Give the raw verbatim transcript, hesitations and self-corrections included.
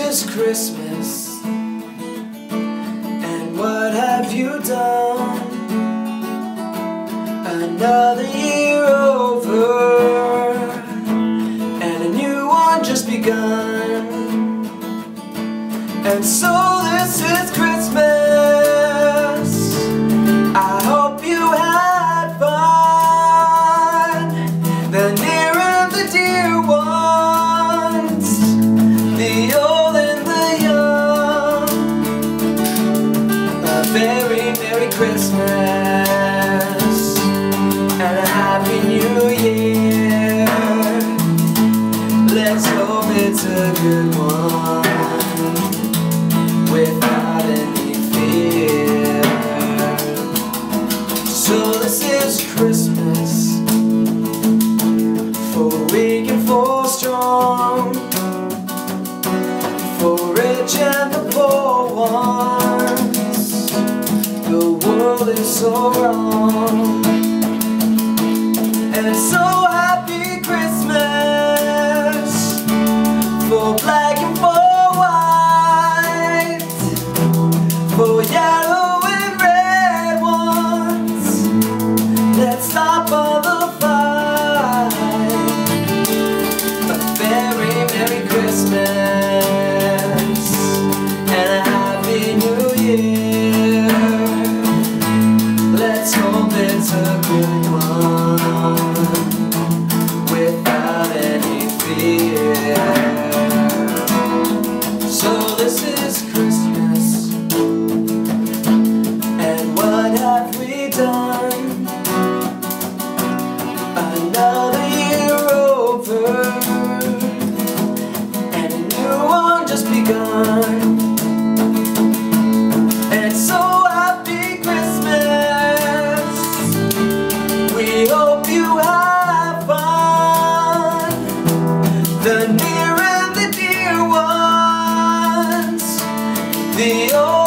is Christmas, and what have you done? Another year over, and a new one just begun. And so this is Christmas. I hope you had fun. The near and the dear ones, the old and the young. A very Merry Christmas and a Happy New Year. Let's hope it's a good one, without any fear. So this is Christmas, for weak and for strong, for rich and the poor ones. The world is so wrong. And so happy Christmas, for black and for white, for yellow and red ones. Let's stop all the fight. A very Merry Christmas and a Happy New Year. Let's hope it's a good one, without any fear. So this is Christmas, and what have we done? Another year over, and a new one just begun. And so happy Christmas, we hope you have fun. The near and the dear ones, the old